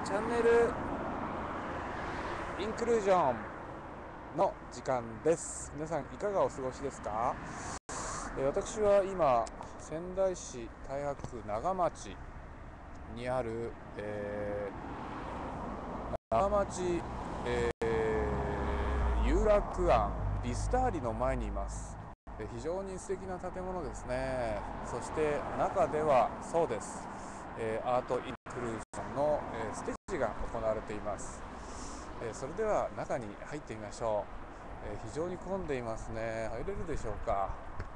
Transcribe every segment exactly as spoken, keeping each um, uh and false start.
チャンネルインクルージョンの時間です。皆さんいかがお過ごしですか？えー、私は今仙台市太白区長町にある、えー、長町、えー、遊楽庵ビスターリの前にいます。えー、非常に素敵な建物ですね。そして中ではそうです、えー、アートインクルージョンの、えー、ステージが行われています。えー、それでは中に入ってみましょう。えー、非常に混んでいますね。入れるでしょうか？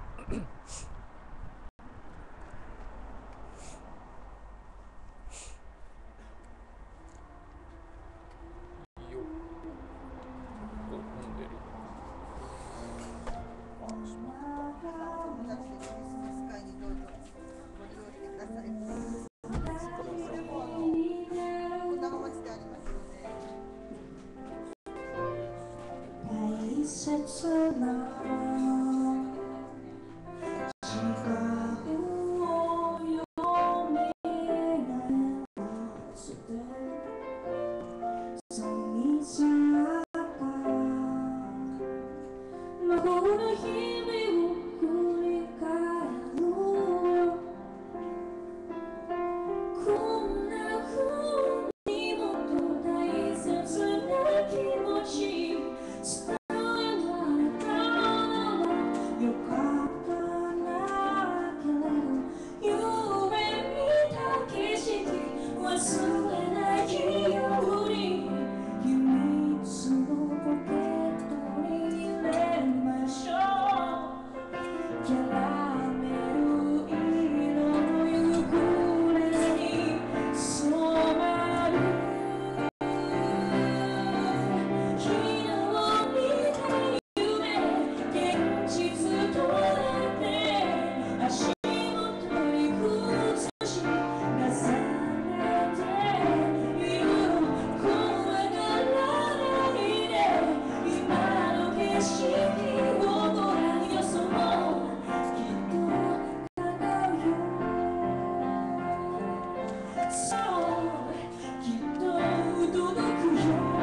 いいよ。お、混んでる。あ、しまった。 お友達でクリスマス会にどうぞご利用してください。 お疲れ様。 これもあの長町でありますので。 大切な時間を読めない捨て寂しさが魔法の日々を振り返るこんな風にもっと大切な気持ち伝えられたのはよかったなけれど夢見た景色忘れないように秘密のポケットに入れましょうキャラメル色の夕暮れに染まる昨日見た夢現実となって足元に映し重ねている怖がらないで今の景色をご覧よそうきっと叶うよそうきっと届くよ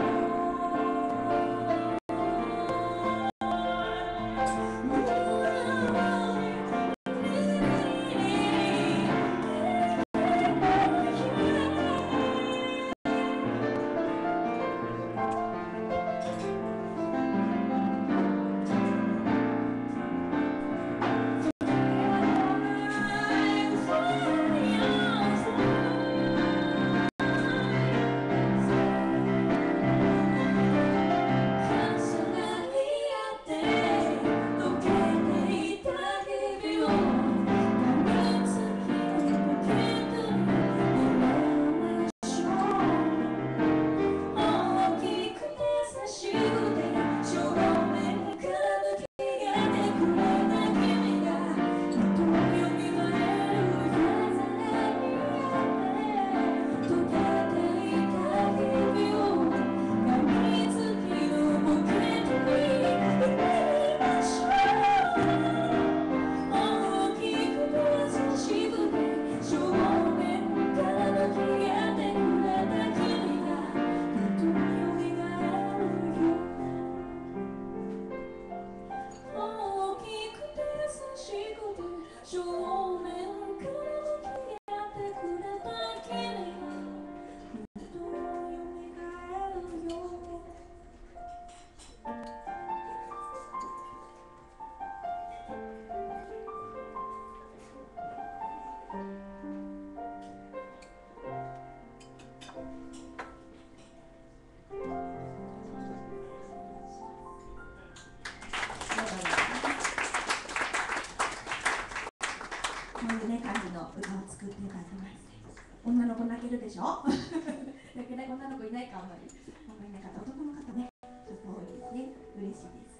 こういうね感じの歌を作っていただきまして、女の子泣けるでしょ泣けない女の子いないかあんまりあんまりいなかった男の方ねちょっと多いですね。嬉しいです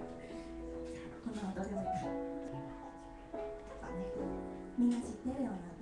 こんなのどうでもいいからあ、ね、みんな知ってるような